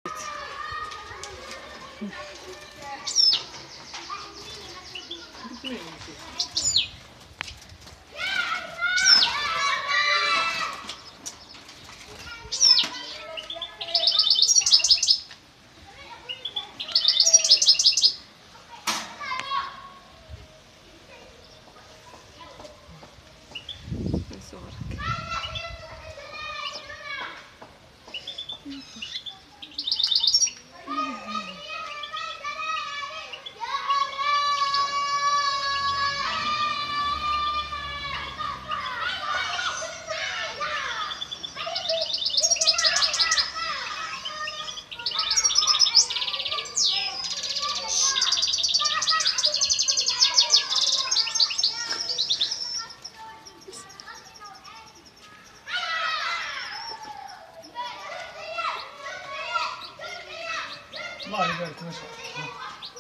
الله يبارك ما شاء الله.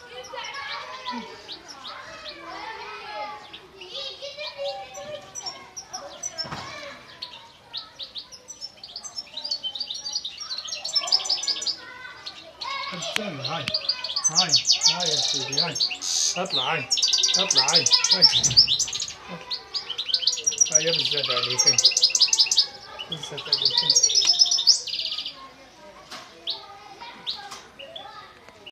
استنى هاي يا سيدي هاي اطلع هاي هاي بالزاد عليك بالزاد عليك.